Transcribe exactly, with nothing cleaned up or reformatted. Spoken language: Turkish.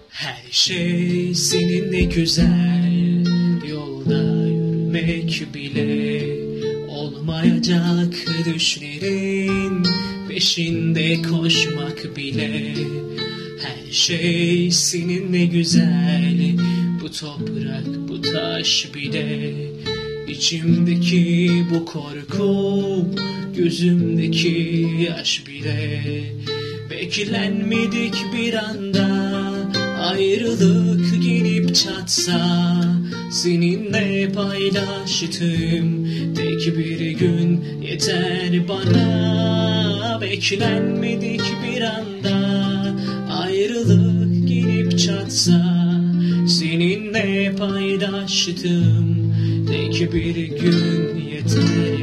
Her şey seninle güzel, yolda yürümek bile olmayacak düşlerin peşinde koşmak bile. Her şey seninle güzel, bu toprak bu taş bile. İçimdeki bu korku, gözümdeki yaş bile. Beklenmedik bir anda ayrılık gelip çatsa, seninle paylaştım tek bir gün yeter bana. Beklenmedik bir anda ayrılık gelip çatsa, seninle paylaştım tek bir gün yeter